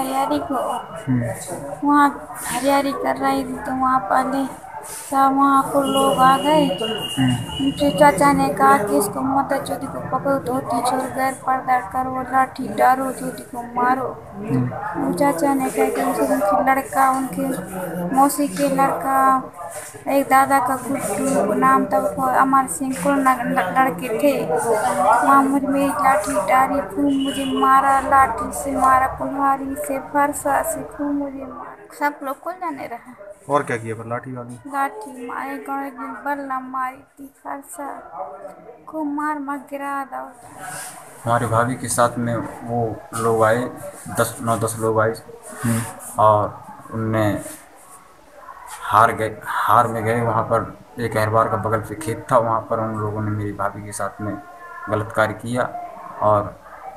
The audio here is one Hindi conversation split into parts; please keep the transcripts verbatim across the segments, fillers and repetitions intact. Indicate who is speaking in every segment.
Speaker 1: हरियाली को, वहाँ हरियाली कर रही थी तो वहाँ पहले सब वहाँ को लोग आ गए। फिर चाचा ने कहा कि इसको माता चौधरी को पकड़ो, धोती छोड़ गैर पर्दा करो, लाठी डालो, चौधरी को मारो। वो चाचा ने कहा कि उसे उनकी लड़का, उनके मौसी के लड़का, एक दादा का गुड्डू नाम था, उसको अमर सिंह को लड़के थे। वहाँ मुझे मेरी लाठी डाली, खूब मुझे मारा, लाठी से मारा, कुल्हाड़ी से, फरसा से खूब मुझे मारा। सब लोग को जाने रहा।
Speaker 2: और क्या किया फिर लाठी वाली?
Speaker 1: लाठी मारे, गाँव एक दिन बल्ला मारी थी, फरसा खूब मार मार गिरा दो।
Speaker 3: हमारे भाभी के साथ में वो लोग आए, दस नौ दस लोग आए और उनने हार गए हार में गए। वहाँ पर एक अहरबार का बगल से खेत था, वहाँ पर उन लोगों ने मेरी भाभी के साथ में गलत कार्य किया और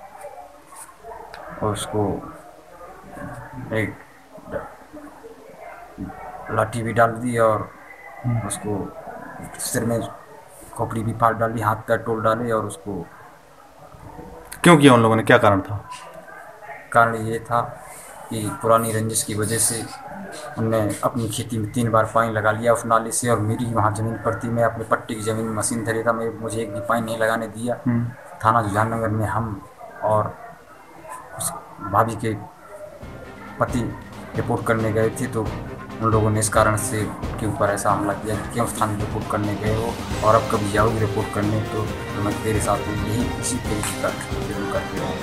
Speaker 3: उसको एक लाठी भी डाल दी और उसको सिर में खोपड़ी भी फाड़ डाली, हाथ पैर तोड़ डाले। और उसको
Speaker 2: क्यों किया उन लोगों ने, क्या कारण था?
Speaker 3: कारण ये था कि पुरानी रंजिश की वजह से उनने अपनी खेती में तीन बार पानी लगा लिया उस नाले से, और मेरी वहाँ ज़मीन पर थी, मैं अपने पट्टी की ज़मीन में मशीन धरी था, मैं मुझे एक भी पानी नहीं लगाने दिया। थाना जहाननगर में हम और उस भाभी के पति रिपोर्ट करने गए थे, तो उन लोगों ने इस कारण से के ऊपर ऐसा हमला किया कि क्यों स्थान रिपोर्ट करने गए हो और अब कभी जाओगे रिपोर्ट करने, तो मैं तेरे साथ यही इसी तरीके का जरूर करते रहो।